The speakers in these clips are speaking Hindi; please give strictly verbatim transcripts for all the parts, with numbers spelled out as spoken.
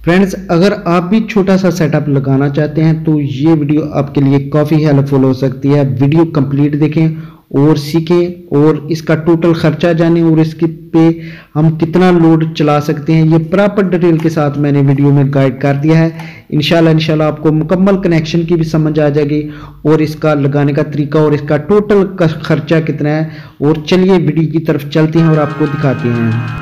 फ्रेंड्स, अगर आप भी छोटा सा सेटअप लगाना चाहते हैं तो ये वीडियो आपके लिए काफ़ी हेल्पफुल हो सकती है। वीडियो कंप्लीट देखें और सीखें और इसका टोटल खर्चा जानें और इसके पे हम कितना लोड चला सकते हैं, ये प्रॉपर डिटेल के साथ मैंने वीडियो में गाइड कर दिया है। इंशाल्लाह इंशाल्लाह आपको मुकम्मल कनेक्शन की भी समझ आ जाएगी और इसका लगाने का तरीका और इसका टोटल खर्चा कितना है। और चलिए वीडियो की तरफ चलते हैं और आपको दिखाते हैं।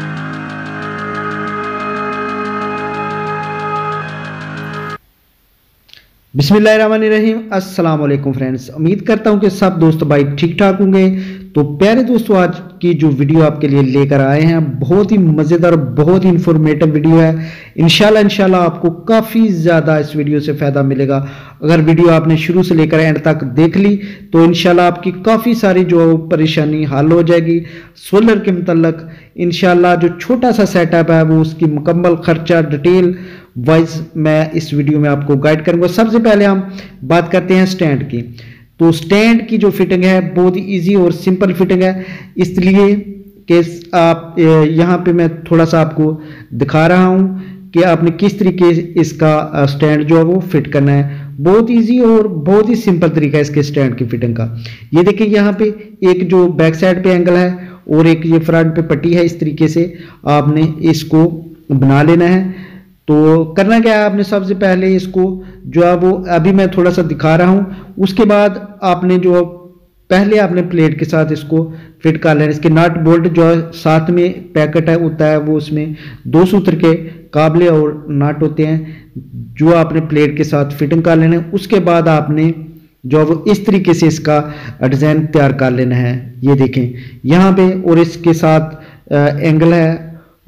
बिस्मिल्लाहिर्रहमानिर्रहीम, अस्सलाम वालेकुम फ्रेंड्स। उम्मीद करता हूं कि सब दोस्त भाई ठीक ठाक होंगे। तो प्यारे दोस्तों, आज की जो वीडियो आपके लिए लेकर आए हैं बहुत ही मज़ेदार, बहुत ही इंफॉर्मेटिव वीडियो है। इंशाल्लाह इंशाल्लाह आपको काफ़ी ज़्यादा इस वीडियो से फ़ायदा मिलेगा। अगर वीडियो आपने शुरू से लेकर एंड तक देख ली तो इंशाल्लाह आपकी काफ़ी सारी जो परेशानी हल हो जाएगी। सोलर के मतलब इंशाल्लाह जो छोटा सा सेटअप है वो उसकी मुकम्मल खर्चा डिटेल वाइज मैं इस वीडियो में आपको गाइड करूंगा। सबसे पहले हम बात करते हैं स्टैंड की। तो स्टैंड की जो फिटिंग है बहुत ही इजी और सिंपल फिटिंग है, इसलिए कि आप यहाँ पे मैं थोड़ा सा आपको दिखा रहा हूँ कि आपने किस तरीके इसका स्टैंड जो है वो फिट करना है। बहुत इजी और बहुत ही सिंपल तरीका है इसके स्टैंड की फिटिंग का। ये देखिए, यहाँ पे एक जो बैक साइड पे एंगल है और एक ये फ्रंट पे पट्टी है। इस तरीके से आपने इसको बना लेना है। तो करना क्या है, आपने सबसे पहले इसको जो है वो अभी मैं थोड़ा सा दिखा रहा हूँ, उसके बाद आपने जो पहले आपने प्लेट के साथ इसको फिट कर लेना। इसके नट बोल्ट जो है साथ में पैकेट है होता है, वो उसमें दो सूत्र के काबले और नट होते हैं जो आपने प्लेट के साथ फिटिंग कर लेना है। उसके बाद आपने जो वो इस तरीके से इसका डिज़ाइन तैयार कर लेना है। ये देखें यहाँ पे, और इसके साथ एंगल है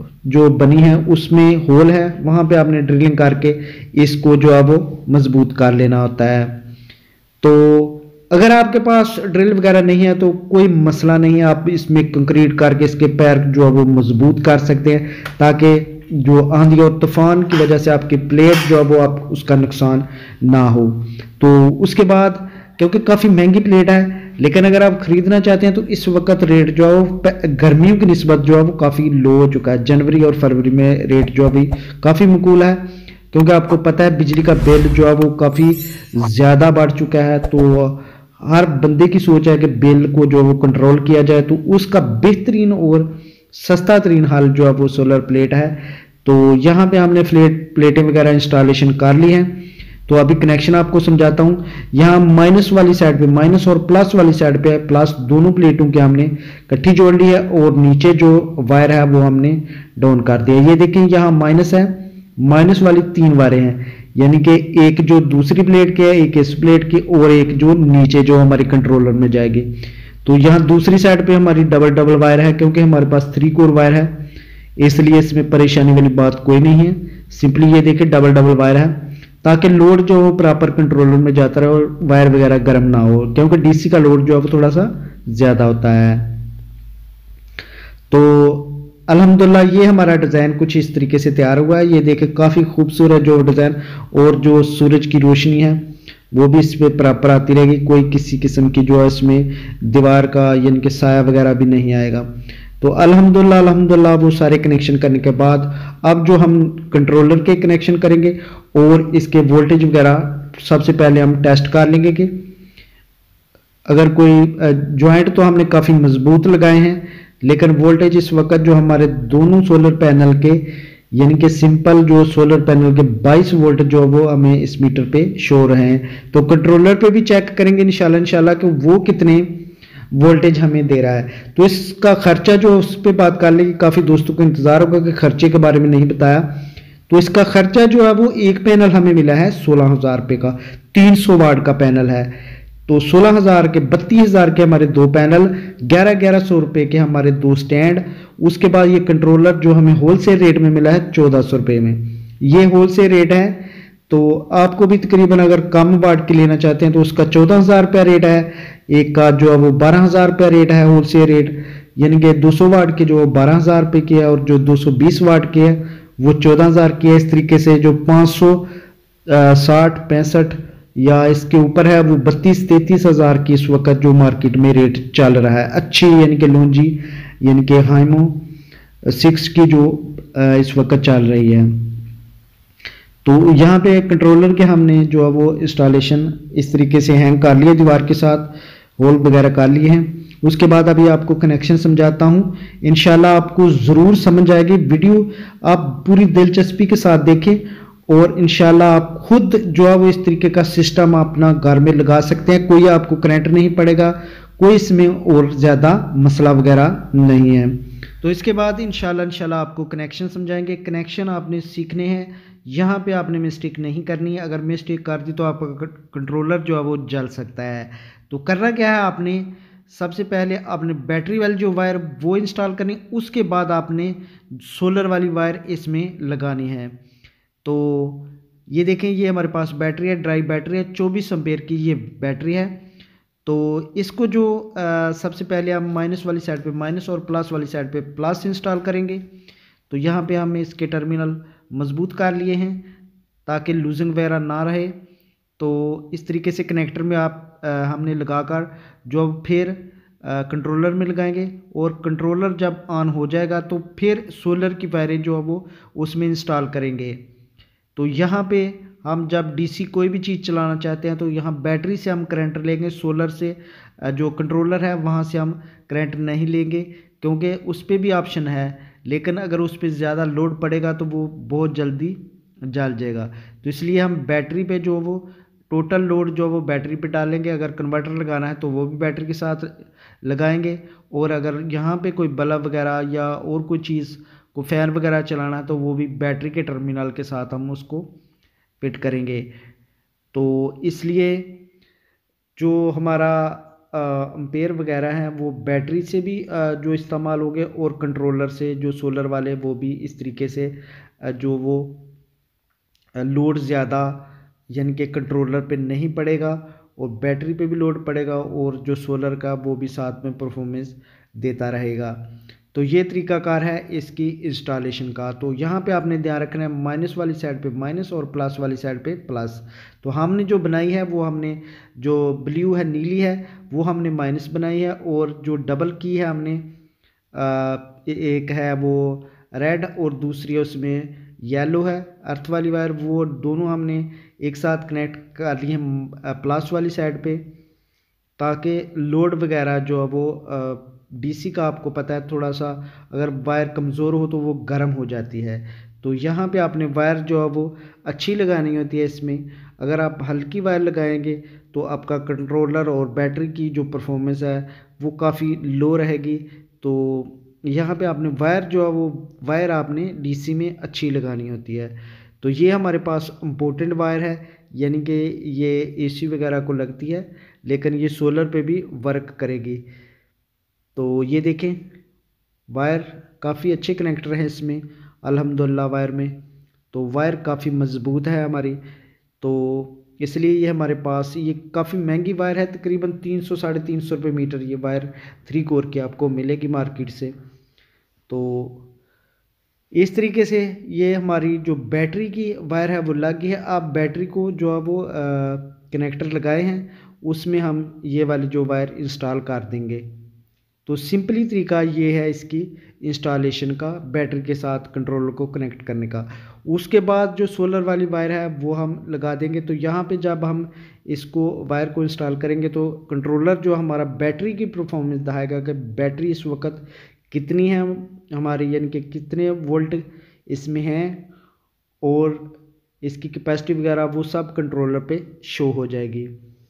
जो बनी है उसमें होल है, वहां पे आपने ड्रिलिंग करके इसको जो है वो मजबूत कर लेना होता है। तो अगर आपके पास ड्रिल वगैरह नहीं है तो कोई मसला नहीं है, आप इसमें कंक्रीट करके इसके पैर जो है वो मजबूत कर सकते हैं ताकि जो आंधी और तूफान की वजह से आपकी प्लेट जो है वो आप उसका नुकसान ना हो। तो उसके बाद क्योंकि काफ़ी महंगी प्लेट है, लेकिन अगर आप खरीदना चाहते हैं तो इस वक्त रेट जो है वो गर्मियों की निस्बत जो है वो काफ़ी लो हो चुका है। जनवरी और फरवरी में रेट जो अभी काफ़ी मकबूल है, क्योंकि आपको पता है बिजली का बिल जो है वो काफ़ी ज़्यादा बढ़ चुका है। तो हर बंदे की सोच है कि बिल को जो वो कंट्रोल किया जाए, तो उसका बेहतरीन और सस्ता तरीन हल जो है वो सोलर प्लेट है। तो यहाँ पे हमने फ्लेट प्लेटें वगैरह इंस्टॉलेशन कर ली हैं। तो अभी कनेक्शन आपको समझाता हूँ। यहाँ माइनस वाली साइड पे, माइनस और प्लस वाली साइड पे है, प्लस दोनों प्लेटों के हमने इकट्ठी जोड़ ली है और नीचे जो वायर है वो हमने डाउन कर दिया। ये देखें यहाँ माइनस है, माइनस वाली तीन वायरें हैं, यानी कि एक जो दूसरी प्लेट की है, एक इस प्लेट की और एक जो नीचे जो हमारे कंट्रोलर में जाएगी। तो यहाँ दूसरी साइड पे हमारी डबल डबल वायर है, क्योंकि हमारे पास थ्री कोर वायर है, इसलिए इसमें परेशानी वाली बात कोई नहीं है। सिंपली ये देखिए डबल डबल वायर है ताकि लोड जो हो प्रॉपर कंट्रोलर में जाता रहे और वायर वगैरह गर्म ना हो, क्योंकि डीसी का लोड जो है वो थोड़ा सा ज्यादा होता है। तो अल्हम्दुलिल्लाह ये हमारा डिज़ाइन कुछ इस तरीके से तैयार हुआ है। ये देखें काफ़ी खूबसूरत जो डिज़ाइन, और जो सूरज की रोशनी है वो भी इस पर प्रॉपर आती रहेगी। कोई किसी किस्म की जो है इसमें दीवार का यानी कि साया वगैरह भी नहीं आएगा। तो अल्हम्दुलिल्लाह अल्हम्दुलिल्लाह वो सारे कनेक्शन करने के बाद अब जो हम कंट्रोलर के कनेक्शन करेंगे और इसके वोल्टेज वगैरह सबसे पहले हम टेस्ट कर लेंगे कि अगर कोई जॉइंट तो हमने काफ़ी मजबूत लगाए हैं, लेकिन वोल्टेज इस वक्त जो हमारे दोनों सोलर पैनल के यानी कि सिंपल जो सोलर पैनल के बाईस वोल्ट जो वो हमें इस मीटर पे शो रहे हैं। तो कंट्रोलर पे भी चेक करेंगे इंशाल्लाह इंशाल्लाह कि वो कितने वोल्टेज हमें दे रहा है। तो इसका खर्चा जो उस पर बात कर लेंगे, काफ़ी दोस्तों को इंतज़ार होगा कि खर्चे के बारे में नहीं बताया। तो इसका खर्चा जो है वो एक पैनल हमें मिला है सोलह हज़ार रुपये का, तीन सौ वाट का पैनल है। तो सोलह हज़ार के बत्तीस हज़ार के हमारे दो पैनल, ग्यारह ग्यारह सौ रुपये के हमारे दो स्टैंड। उसके बाद ये कंट्रोलर जो हमें होलसेल रेट में मिला है चौदह सौ रुपये में, ये होलसेल रेट है। तो आपको भी तकरीबन अगर कम वाट की लेना चाहते हैं तो उसका चौदह हज़ार रुपया रेट है, एक का जो है वो बारह हज़ार रुपया रेट है होलसेल रेट, यानी कि दो सौ वाट के जो बारह हज़ार रुपये की है और जो दो सौ बीस वाट की है वो चौदह हज़ार की है। इस तरीके से जो पाँच सौ साठ पैंसठ या इसके ऊपर है वो बत्तीस तैंतीस हज़ार की इस वक्त जो मार्केट में रेट चल रहा है। अच्छी यानी कि लॉन्जी यानी कि हाइमो सिक्स की जो इस वक्त चल रही है। तो यहाँ पे कंट्रोलर के हमने जो है वो इंस्टॉलेशन इस तरीके से हैंग कर लिया, दीवार के साथ होल वगैरह कर लिए हैं। उसके बाद अभी आपको कनेक्शन समझाता हूँ, इंशाल्लाह आपको ज़रूर समझ आएगी। वीडियो आप पूरी दिलचस्पी के साथ देखें और इंशाल्लाह आप खुद जो है वो इस तरीके का सिस्टम अपना घर में लगा सकते हैं। कोई आपको करंट नहीं पड़ेगा, कोई इसमें और ज़्यादा मसला वगैरह नहीं है। तो इसके बाद इंशाल्लाह इंशाल्लाह आपको कनेक्शन समझाएंगे। कनेक्शन आपने सीखने हैं, यहाँ पे आपने मिस्टेक नहीं करनी है। अगर मिस्टेक कर दी तो आपका कंट्रोलर जो है वो जल सकता है। तो करना क्या है, आपने सबसे पहले आपने बैटरी वाली जो वायर वो इंस्टॉल करनी, उसके बाद आपने सोलर वाली वायर इसमें लगानी है। तो ये देखें, ये हमारे पास बैटरी है, ड्राई बैटरी है, चौबीस एम्पेयर की ये बैटरी है। तो इसको जो आ, सबसे पहले हम माइनस वाली साइड पे माइनस और प्लस वाली साइड पे प्लस इंस्टॉल करेंगे। तो यहाँ पे हमने इसके टर्मिनल मजबूत कर लिए हैं ताकि लूजिंग वगैरह ना रहे। तो इस तरीके से कनेक्टर में आप आ, हमने लगाकर जो फिर कंट्रोलर में लगाएंगे और कंट्रोलर जब ऑन हो जाएगा तो फिर सोलर की वायरें जो है वो उसमें इंस्टॉल करेंगे। तो यहाँ पे हम जब डीसी कोई भी चीज़ चलाना चाहते हैं तो यहाँ बैटरी से हम करंट लेंगे, सोलर से जो कंट्रोलर है वहाँ से हम करंट नहीं लेंगे क्योंकि उस पर भी ऑप्शन है, लेकिन अगर उस पर ज़्यादा लोड पड़ेगा तो वो बहुत जल्दी जल जाएगा। तो इसलिए हम बैटरी पे जो वो टोटल लोड जो वो बैटरी पे डालेंगे। अगर कन्वर्टर लगाना है तो वो भी बैटरी के साथ लगाएंगे, और अगर यहाँ पे कोई बल्ब वगैरह या और कोई चीज़ को फैन वगैरह चलाना है तो वो भी बैटरी के टर्मिनल के साथ हम उसको फिट करेंगे। तो इसलिए जो हमारा एम्पेयर वगैरह है वो बैटरी से भी आ, जो इस्तेमाल हो गए और कंट्रोलर से जो सोलर वाले वो भी इस तरीके से आ, जो वो लोड ज़्यादा यानी कि कंट्रोलर पे नहीं पड़ेगा और बैटरी पे भी लोड पड़ेगा, और जो सोलर का वो भी साथ में परफॉर्मेंस देता रहेगा। तो ये तरीकाकार है इसकी इंस्टॉलेशन का। तो यहाँ पे आपने ध्यान रखना है माइनस वाली साइड पे माइनस और प्लस वाली साइड पे प्लस। तो हमने जो बनाई है वो हमने जो ब्लू है नीली है वो हमने माइनस बनाई है, और जो डबल की है हमने आ, एक है वो रेड और दूसरी उसमें येलो है अर्थ वाली वायर, वो दोनों हमने एक साथ कनेक्ट कर लिए प्लस वाली साइड पे ताकि लोड वगैरह जो है वो डीसी का आपको पता है थोड़ा सा अगर वायर कमज़ोर हो तो वो गर्म हो जाती है। तो यहाँ पे आपने वायर जो है वो अच्छी लगानी होती है इसमें। अगर आप हल्की वायर लगाएंगे तो आपका कंट्रोलर और बैटरी की जो परफॉर्मेंस है वो काफ़ी लो रहेगी। तो यहाँ पे आपने वायर जो है वो वायर आपने डीसी में अच्छी लगानी होती है। तो ये हमारे पास इम्पोर्टेंट वायर है, यानी कि ये एसी वगैरह को लगती है लेकिन ये सोलर पे भी वर्क करेगी। तो ये देखें वायर काफ़ी अच्छे कनेक्टर हैं इसमें अल्हम्दुलिल्लाह वायर में। तो वायर काफ़ी मज़बूत है हमारी, तो इसलिए ये हमारे पास ये काफ़ी महंगी वायर है, तकरीबन तीन सौ साढ़े तीन सौ रुपये मीटर ये वायर थ्री कोर की आपको मिलेगी मार्केट से। तो इस तरीके से ये हमारी जो बैटरी की वायर है वो लग गई है। आप बैटरी को जो है वो कनेक्टर लगाए हैं उसमें हम ये वाली जो वायर इंस्टॉल कर देंगे। तो सिंपली तरीका ये है इसकी इंस्टॉलेशन का, बैटरी के साथ कंट्रोलर को कनेक्ट करने का। उसके बाद जो सोलर वाली वायर है वो हम लगा देंगे। तो यहाँ पे जब हम इसको वायर को इंस्टॉल करेंगे तो कंट्रोलर जो हमारा बैटरी की परफॉर्मेंस दिखाएगा कि बैटरी इस वक्त कितनी है हमारी, यानी कि कितने वोल्ट इसमें हैं, और इसकी कैपेसिटी वगैरह वो सब कंट्रोलर पे शो हो जाएगी।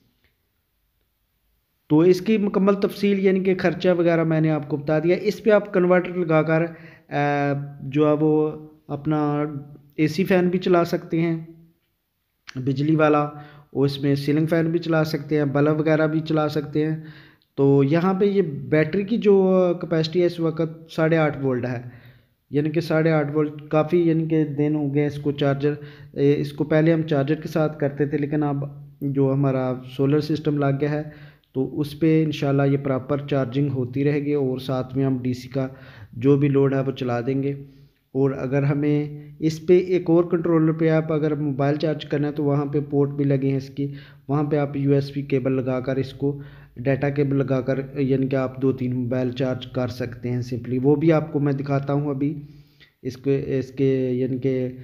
तो इसकी मुकम्मल तफसील यानी कि ख़र्चा वगैरह मैंने आपको बता दिया। इस पे आप कन्वर्टर लगाकर जो है वो अपना एसी फ़ैन भी चला सकते हैं बिजली वाला, और इसमें सीलिंग फ़ैन भी चला सकते हैं, बल्ब वगैरह भी चला सकते हैं। तो यहाँ पे ये बैटरी की जो कैपेसिटी है इस वक्त साढ़े आठ वोल्ट है, यानी कि साढ़े आठ वोल्ट काफ़ी, यानी कि दिन हो गए इसको चार्जर, इसको पहले हम चार्जर के साथ करते थे लेकिन अब जो हमारा सोलर सिस्टम लग गया है तो उस पर इंशाल्लाह ये प्रॉपर चार्जिंग होती रहेगी, और साथ में हम डीसी का जो भी लोड है वो चला देंगे। और अगर हमें इस पे एक और कंट्रोलर पे आप अगर मोबाइल चार्ज करना है तो वहाँ पे पोर्ट भी लगे हैं इसकी, वहाँ पे आप यूएसबी केबल लगाकर इसको डाटा केबल लगाकर यानी कि आप दो तीन मोबाइल चार्ज कर सकते हैं सिंपली। वो भी आपको मैं दिखाता हूँ अभी इसके इसके यानी कि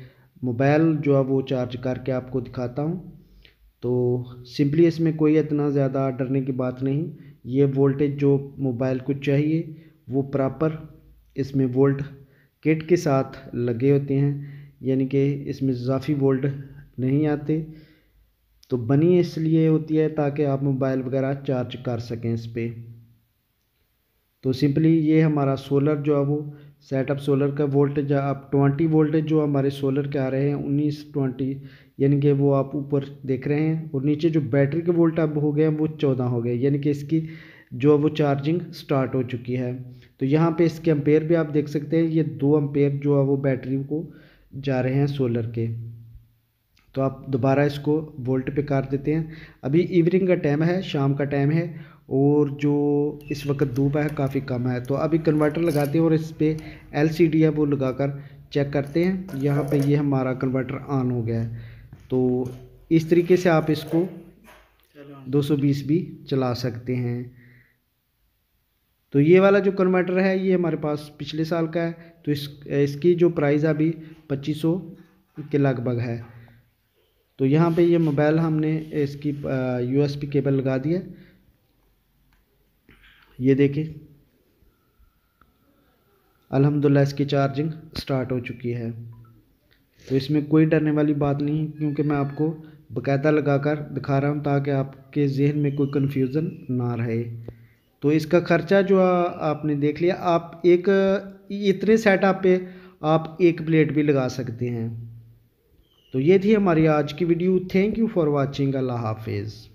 मोबाइल जो है वो चार्ज करके आपको दिखाता हूँ। तो सिंपली इसमें कोई इतना ज़्यादा डरने की बात नहीं। ये वोल्टेज जो मोबाइल को चाहिए वो प्रॉपर इसमें वोल्ट किट के साथ लगे होते हैं, यानी कि इसमें इजाफी वोल्ट नहीं आते। तो बनी इसलिए होती है ताकि आप मोबाइल वगैरह चार्ज कर सकें इस पर। तो सिंपली ये हमारा सोलर जो है वो सेटअप सोलर का वोल्टेज आप ट्वेंटी वोल्टेज जो हमारे सोलर के आ रहे हैं उन्नीस ट्वेंटी, यानी कि वो आप ऊपर देख रहे हैं, और नीचे जो बैटरी के वोल्ट अब हो गए हैं वो चौदह हो गए, यानी कि इसकी जो वो चार्जिंग स्टार्ट हो चुकी है। तो यहाँ पे इसके एम्पेयर भी आप देख सकते हैं, ये दो एम्पेयर जो है वो बैटरी को जा रहे हैं सोलर के। तो आप दोबारा इसको वोल्ट पे कर देते हैं। अभी इवनिंग का टाइम है, शाम का टाइम है, और जो इस वक्त धूप है काफ़ी कम है। तो अभी कन्वर्टर लगाते हैं और इस पर एल सी डी है वो लगाकर चेक करते हैं। यहाँ पे ये हमारा कन्वर्टर ऑन हो गया है। तो इस तरीके से आप इसको दो सौ बीस भी चला सकते हैं। तो ये वाला जो कन्वर्टर है ये हमारे पास पिछले साल का है। तो इस इसकी जो प्राइस अभी पच्चीस सौ के लगभग है। तो यहाँ पे ये मोबाइल हमने इसकी यू एस बी केबल लगा दिया, ये देखिए अल्हम्दुलिल्लाह इसकी चार्जिंग स्टार्ट हो चुकी है। तो इसमें कोई डरने वाली बात नहीं, क्योंकि मैं आपको बाकायदा लगाकर दिखा रहा हूँ ताकि आपके जहन में कोई कन्फ्यूज़न ना रहे। तो इसका ख़र्चा जो आपने देख लिया, आप एक इतने सेटअप पे आप एक प्लेट भी लगा सकते हैं। तो ये थी हमारी आज की video. Thank you for watching. अल्लाह हाफिज़।